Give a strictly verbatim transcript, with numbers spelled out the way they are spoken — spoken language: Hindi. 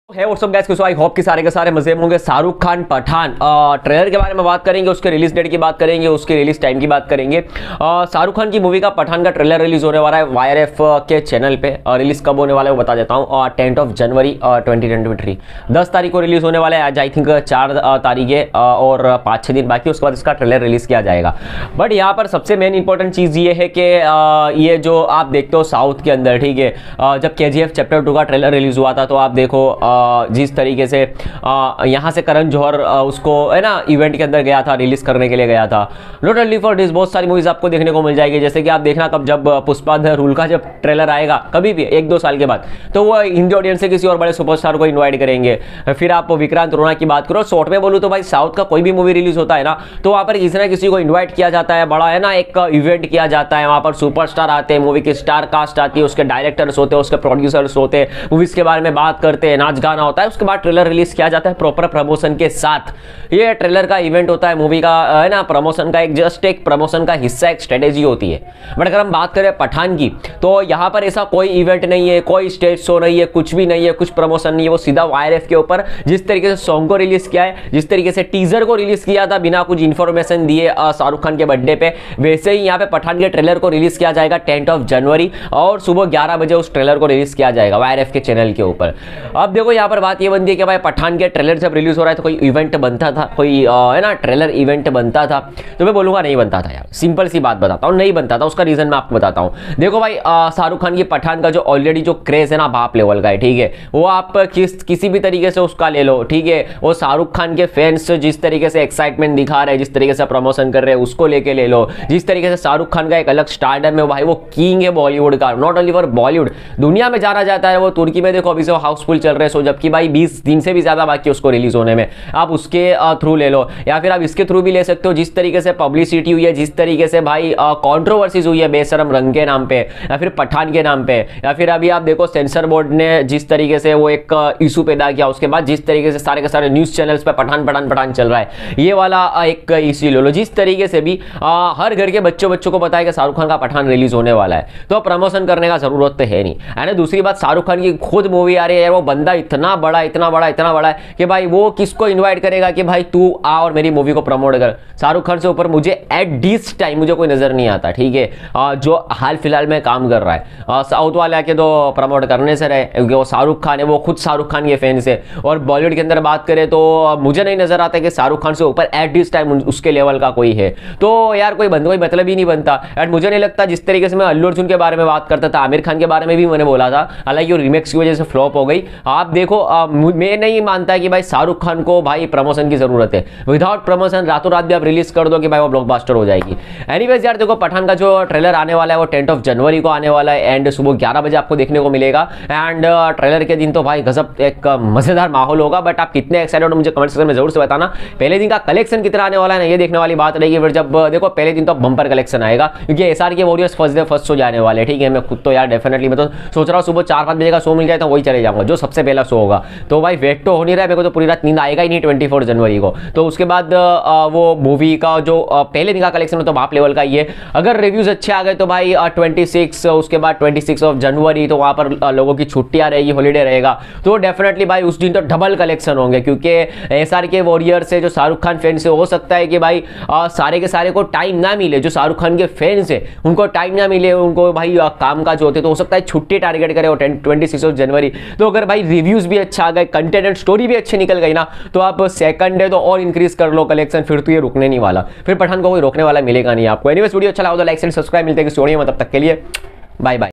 है और सब गैस, आई होप कि सारे के सारे मजे में होंगे। शाहरुख खान पठान ट्रेलर के बारे में बात करेंगे, उसके रिलीज डेट की बात करेंगे, उसके रिलीज टाइम की बात करेंगे। शाहरुख खान की मूवी का पठान का ट्रेलर रिलीज होने वाला है वाईआरएफ के चैनल पे। रिलीज कब होने वाला है वो बता देता हूँ, tenth of January twenty twenty three दस तारीख को रिलीज होने वाला है। आज आई थिंक चार तारीख है और पाँच छः दिन बाकी, उसके बाद इसका ट्रेलर रिलीज किया जाएगा। बट यहाँ पर सबसे मेन इंपॉर्टेंट चीज़ ये है कि ये जो आप देखते हो साउथ के अंदर, ठीक है, जब के जी एफ चैप्टर टू का ट्रेलर रिलीज हुआ था तो आप देखो जिस तरीके से यहाँ से करण जौहर उसको है ना इवेंट के अंदर गया था, रिलीज करने के लिए गया था। नॉट ओनली फॉर दिस, बहुत सारी मूवीज आपको देखने को मिल जाएगी। जैसे कि आप देखना कब जब पुष्पा द रूल का जब ट्रेलर आएगा कभी भी एक दो साल के बाद, तो वो हिंदी ऑडियंस से किसी और बड़े सुपरस्टार को इन्वाइट करेंगे। फिर आप विक्रांत रोना की बात करो, शॉर्ट में बोलूँ तो भाई साउथ का कोई भी मूवी रिलीज होता है ना तो वहाँ पर किसी ना किसी को इन्वाइट किया जाता है, बड़ा है ना एक इवेंट किया जाता है। वहाँ पर सुपरस्टार आते हैं, मूवी की स्टार कास्ट आती है, उसके डायरेक्टर्स होते हैं, उसके प्रोड्यूसर्स होते हैं, मूवीज के बारे में बात करते हैं, नाच गाना होता है, उसके बाद ट्रेलर रिलीज किया जाता है प्रॉपर प्रमोशन के साथ। ये ट्रेलर का इवेंट होता है, मूवी का है ना प्रमोशन का एक जस्ट एक प्रमोशन का हिस्सा, एक स्ट्रेटेजी होती है। बट अगर हम बात करें पठान की तो यहाँ पर ऐसा कोई इवेंट नहीं है, कोई स्टेज शो नहीं है, कुछ भी नहीं है, कुछ प्रमोशन नहीं है। वो सीधा वाईआरएफ के ऊपर जिस तरीके से सॉन्ग को रिलीज किया है, जिस तरीके से टीजर को रिलीज किया था बिना कुछ इंफॉर्मेशन दिए शाहरुख खान के बर्थडे पे, वैसे ही यहाँ पे पठान के ट्रेलर को रिलीज किया जाएगा टेंथ ऑफ जनवरी और सुबह ग्यारह बजे उस ट्रेलर को रिलीज किया जाएगा वाईआरएफ के चैनल के ऊपर। अब देखो यहाँ पर बात ये बनती है कि भाई पठान के ट्रेलर जब रिलीज हो रहा है तो कोई इवेंट बनता था, कोई है ना ट्रेलर इवेंट बनता था, तो मैं बोलूंगा नहीं बनता था यार। सिंपल सी बात बताता हूँ, नहीं बनता था। उसका रीजन मैं आपको बताता हूँ। देखो भाई शाहरुख खान की पठान का जो ऑलरेडी जो क्रेज है ना बाप लेवल का है, ठीक है, वो आप किस किसी भी तरीके से उसका ले लो, ठीक है। वो शाहरुख खान के फैंस जिस तरीके से एक्साइटमेंट दिखा रहे हैं, जिस तरीके से प्रमोशन कर रहे हैं, उसको लेके ले लो। जिस तरीके से शाहरुख खान का एक अलग स्टारडम है भाई, वो किंग है बॉलीवुड का, नॉट ओनली फॉर बॉलीवुड, दुनिया में जाना जाता है। वो तुर्की में देखो अभी से हाउसफुल चल रहे हैं, सो जबकि भाई बीस दिन से भी ज्यादा बाकी उसको रिलीज होने में, आप उसके थ्रू ले लो या फिर आप इसके थ्रू भी ले सकते हो। जिस तरीके से पब्लिसिटी हुई है, जिस तरीके से भाई कंट्रोवर्सीज हुई है बेशरम रंग के नाम पे या फिर पठान के नाम पे, या फिर अभी आप देखो सेंसर बोर्ड ने जिस तरीके से वो एक इशू पैदा किया, उसके बाद जिस तरीके से सारे के सारे न्यूज चैनल्स पे पठान पठान पठान चल रहा है, ये वाला एक इशू ले लो। जिस तरीके से भी आ, हर घर के बच्चों बच्चों को पता है कि शाहरुख खान का पठान रिलीज होने वाला है, तो प्रमोशन करने का जरूरत तो है नहीं है ना। दूसरी बात, शाहरुख खान की खुद मूवी आ रही है, वो बंदा इतना बड़ा इतना बड़ा इतना बड़ा है कि भाई वो किसको इन्वाइट करेगा कि भाई तू आ और मेरी मूवी को प्रमोट कर। शाहरुख खान से ऊपर मुझे एट दिस टाइम मुझे कोई नजर नहीं आता, ठीक है, जो हाल फिलहाल में काम कर रहा है। साउथ वाले आके तो प्रमोट करने से रहे, क्योंकि वो शाहरुख खान है, वो खुद शाहरुख खान के फैंस है। और बॉलीवुड के अंदर बात करें तो मुझे नहीं नजर आता कि शाहरुख खान से ऊपर एट दिस टाइम उसके लेवल का कोई है। तो यार कोई बंद कोई मतलब ही नहीं बनता। एंड मुझे नहीं लगता, जिस तरीके से मैं अल्लू अर्जुन के बारे में बात करता था, आमिर खान के बारे में भी मैंने बोला था, हालांकि वो रिमेक्स की वजह से फ्लॉप हो गई। आप देखो आ, मैं नहीं मानता कि भाई शाहरुख खान को भाई प्रमोशन की जरूरत है। विदाउट प्रमोशन रातों रात भी आप रिलीज कर दो कि भाई वो ब्लॉकबस्टर हो जाएगी। एनीवेज यार देखो पठान का जो ट्रेलर आने वाला है वो टेंथ ऑफ जनवरी को आने वाला है एंड सुबह ग्यारह बजे आपको देखने को मिलेगा। एंड ट्रेलर के दिन तो भाई गजब एक मजेदार माहौल होगा। बट आप कितने एक्साइटेड हो मुझे कमेंट सेक्शन में जरूर से बताना। पहले दिन का कलेक्शन कितना आने वाला है ना, ये देखने वाली बात रहेगी। फिर जब देखो पहले दिन तो बम्पर कलेक्शन आएगा, क्योंकि SR K warriors first day first show जाने वाले, ठीक है। मैं खुद तो यार डेफिनेटली मैं तो सोच रहा हूँ सुबह चार पाँच बजे का शो मिल जाए तो वही चले जाऊंगा, जो सबसे पहला शो होगा। तो भाई वेट तो हो नहीं रहा है मेरे को, तो पूरी रात नींद आएगा ही नहीं ट्वेंटी फोर जनवरी को। तो उसके बाद वो मूवी का जो पहले दिन का कलेक्शन तो बाप लेवल का ही है। अगर रिव्यूज अच्छे आ गए तो भाई ट्वेंटी सिक्स उसके बाद ट्वेंटी सिक्स ऑफ जनवरी तो वहाँ पर लोगों की छुट्टियाँ रहेगी, हॉलीडे रहेगा, तो डेफिनेटली भाई उस दिन तो डबल कलेक्शन होंगे। क्योंकि एसआर के वॉरियर से जो शाहरुख खान फैंस है, हो सकता है कि भाई आ, सारे के सारे को टाइम ना मिले, जो शाहरुख खान के फैंस है उनको टाइम ना मिले, उनको भाई आ, काम काज होते, तो हो सकता है छुट्टी टारगेट करे वो ट्वेंटी सिक्स ऑफ जनवरी। तो अगर भाई रिव्यूज भी अच्छा आ गए, कंटेंट एंड स्टोरी भी अच्छी निकल गई ना, तो आप सेकंड डे तो और इंक्रीज कर लो कलेक्शन, फिर तो ये रुकने नहीं वाला। फिर पठान को कोई रोकने वाला मिलेगा नहीं आपको। एनीवेज वीडियो अच्छा लगा तो लाइक एंड सब्सक्राइब। मिलते हैं किसी वीडियो में, तब तक के लिए बाय बाय।